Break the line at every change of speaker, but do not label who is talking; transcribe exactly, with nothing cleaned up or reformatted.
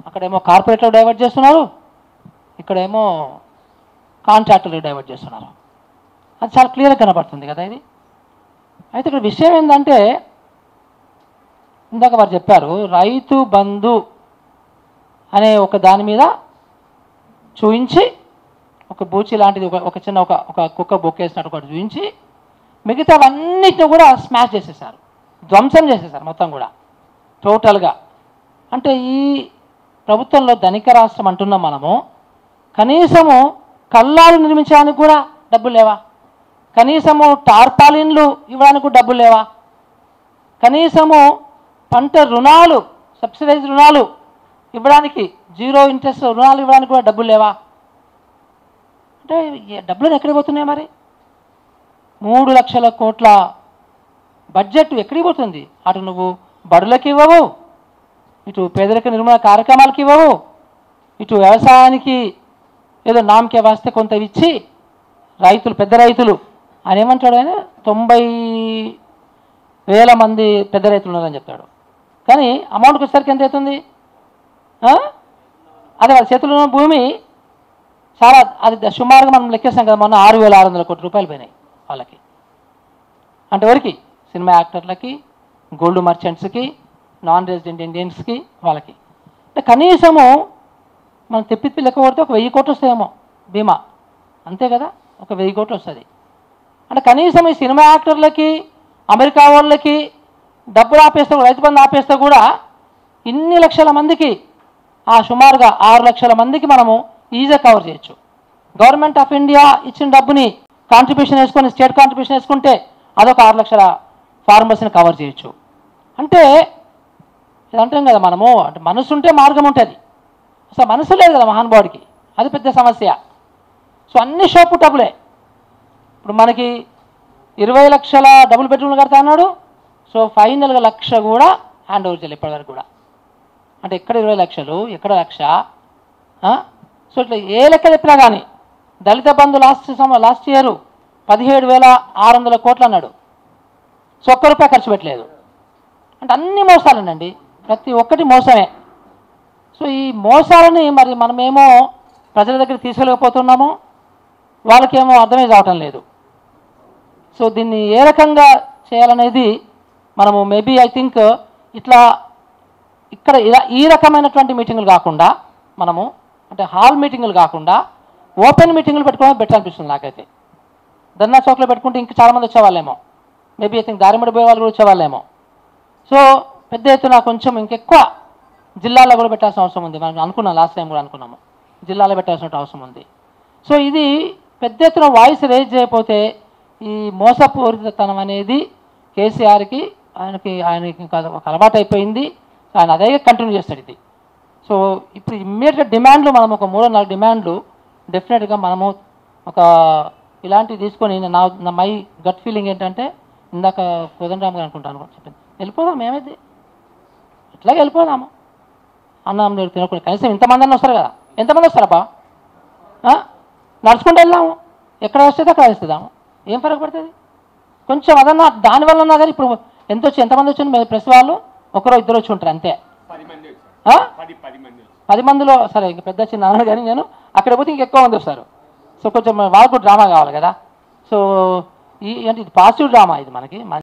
అక్కడేమో కార్పొరేట్లకు డైవర్ట్ చేస్తున్నారు, ఇక్కడేమో కాంట్రాక్టర్లకు డైవర్ట్ చేస్తున్నారు. అది చాలా క్లియర్గా కనపడుతుంది కదా ఇది. అయితే ఇక్కడ విషయం ఏంటంటే, ఇందాక వారు చెప్పారు రైతు బంధు అనే ఒక దాని మీద చూయించి, ఒక బూచి లాంటిది ఒక ఒక చిన్న ఒక ఒక కుక్క బొక్కేసినట్టు ఒకటి చూపించి మిగతావన్నిటిని కూడా స్మాష్ చేసేసారు, ధ్వంసం చేసేసారు మొత్తం కూడా టోటల్గా. అంటే ఈ ప్రభుత్వంలో ధనిక రాష్ట్రం అంటున్నాం మనము, కనీసము కల్లాలు నిర్మించడానికి కూడా డబ్బులు లేవా? కనీసము టార్పాలిన్లు ఇవ్వడానికి కూడా డబ్బులు లేవా? కనీసము పంట రుణాలు, సబ్సిడైజ్ రుణాలు ఇవ్వడానికి, జీరో ఇంట్రెస్ట్ రుణాలు ఇవ్వడానికి కూడా డబ్బులు లేవా? అంటే డబ్బులు ఎక్కడికి పోతున్నాయి మరి? మూడు లక్షల కోట్ల బడ్జెట్ ఎక్కడికి పోతుంది? అటు నువ్వు బడులకు ఇవ్వవు, ఇటు పేదరిక నిర్మూలన కార్యక్రమాలకు ఇవ్వవు, ఇటు వ్యవసాయానికి ఏదో నామకే వాస్తే కొంత ఇచ్చి రైతులు, పెద్ద రైతులు ఆయన ఏమంటాడు, ఆయన తొంభై వేల మంది పెద్ద రైతులు ఉన్నారని చెప్తాడు. కానీ అమౌంట్కి వచ్చేసరికి ఎంత అవుతుంది? అదే వాళ్ళ చేతుల్లో ఉన్న భూమి చాలా, అది సుమారుగా మనం లెక్కేస్తాం కదా, మొన్న ఆరు వేల ఆరు వందల కోట్ల రూపాయలు పోయినాయి వాళ్ళకి. అంటే ఎవరికి? సినిమా యాక్టర్లకి, గోల్డ్ మర్చెంట్స్కి, నాన్ రెసిడెంట్ ఇండియన్స్కి, వాళ్ళకి. అంటే కనీసము మనం తెప్పిప్పి లెక్క కొడితే ఒక వెయ్యి కోట్లు వస్తాయేమో బీమా, అంతే కదా, ఒక వెయ్యి కోట్లు వస్తుంది. అంటే కనీసం ఈ సినిమా యాక్టర్లకి, అమెరికా వాళ్ళకి డబ్బులు ఆపేస్తే, రైతు బంధు ఆపేస్తే కూడా ఇన్ని లక్షల మందికి, ఆ సుమారుగా ఆరు లక్షల మందికి మనము ఈజీగా కవర్ చేయొచ్చు. గవర్నమెంట్ ఆఫ్ ఇండియా ఇచ్చిన డబ్బుని కాంట్రిబ్యూషన్ వేసుకొని, స్టేట్ కాంట్రిబ్యూషన్ వేసుకుంటే అదొక ఆరు లక్షల ఫార్మర్స్ని కవర్ చేయొచ్చు. అంటే ఇది అంటాం కదా మనము, అంటే మనసు ఉంటే మార్గం ఉంటుంది. అసలు మనసు లేదు కదా మహానుభావుడికి, అది పెద్ద సమస్య. సో అన్ని షాపు డబ్బులే. ఇప్పుడు మనకి ఇరవై లక్షల డబుల్ బెడ్రూమ్లు కడతా అన్నాడు, సో ఫైనల్గా లక్ష కూడా హ్యాండ్ ఓవర్ చేయాలి ఇప్పటివరకు కూడా. అంటే ఎక్కడ ఇరవై లక్షలు, ఎక్కడ లక్ష? సో ఇట్లా ఏ లెక్క చెప్పినా కానీ దళిత బంధు లాస్ట్ సమ లాస్ట్ ఇయర్ పదిహేడు వేల ఆరు వందల కోట్లు అన్నాడు, సో ఒక్క రూపాయి ఖర్చు పెట్టలేదు. అంటే అన్ని మోసాలేనండి, ప్రతి ఒక్కటి మోసమే. సో ఈ మోసాలని మరి మనమేమో ప్రజల దగ్గర తీసుకెళ్ళకపోతున్నాము, వాళ్ళకేమో అర్థమే కావటం లేదు. సో దీన్ని ఏ రకంగా చేయాలనేది మనము మేబీ ఐ థింక్ ఇట్లా ఇక్కడ ఇలా ఈ రకమైనటువంటి మీటింగులు కాకుండా మనము, అంటే హాల్ మీటింగులు కాకుండా ఓపెన్ మీటింగులు పెట్టుకోవడం బెటర్ అనిపిస్తుంది నాకైతే. ధర్నా చౌక్లో పెట్టుకుంటే ఇంకా చాలామంది వచ్చేవాళ్ళేమో, మేబీ ఐ థింక్ దారిమడి పోయే వాళ్ళు కూడా వచ్చేవాళ్ళేమో. సో పెద్ద ఎత్తున కొంచెం ఇంకెక్కువ జిల్లాలో కూడా పెట్టాల్సిన అవసరం ఉంది. మనం అనుకున్నాం, లాస్ట్ టైం కూడా అనుకున్నాము జిల్లాలో పెట్టాల్సిన అవసరం ఉంది. సో ఇది పెద్ద ఎత్తున వాయిస్ రేజ్ చేయకపోతే ఈ మోసపూరితనం అనేది కేసీఆర్కి, ఆయనకి ఆయనకి ఒక అలవాటు అయిపోయింది, ఆయన అదే కంటిన్యూ చేస్తాడు ఇది. సో ఇప్పుడు ఇమ్మీడియట్ డిమాండ్లు మనం ఒక మూడో నాలుగు డిమాండ్లు డెఫినెట్గా మనము ఒక ఇలాంటివి తీసుకొని, నా నా మై గట్ ఫీలింగ్ ఏంటంటే, ఇందాక కోదండరామ్ గారు అనుకుంటాను చెప్పింది, వెళ్ళిపోదాం ఏమైంది, ఇట్లాగే వెళ్ళిపోదాము అన్నం మీరు తినకుండా, కనీసం ఇంతమంది అన్న వస్తారు కదా. ఎంతమంది వస్తారబ్బా? నడుచుకుంటూ వెళ్దాము, ఎక్కడ వస్తుంది అక్కడ వేస్తుందాము, ఏం ఫరక పడుతుంది? కొంచెం అదన్నా దానివల్ల ఉన్నా కానీ ఇప్పుడు ఎంత వచ్చి ఎంతమంది వచ్చింది ప్రెస్ వాళ్ళు? ఒకరో ఇద్దరు వచ్చి ఉంటారు అంతే. పది మందిలో సరే, ఇంక పెద్ద చిన్న అన్నాడు కానీ నేను అక్కడ పోతే ఇంకెక్కువ మంది వస్తారు. సో కొంచెం వాళ్ళకు డ్రామా కావాలి కదా. సో ఈ అంటే ఇది పాజిటివ్ డ్రామా ఇది మనకి.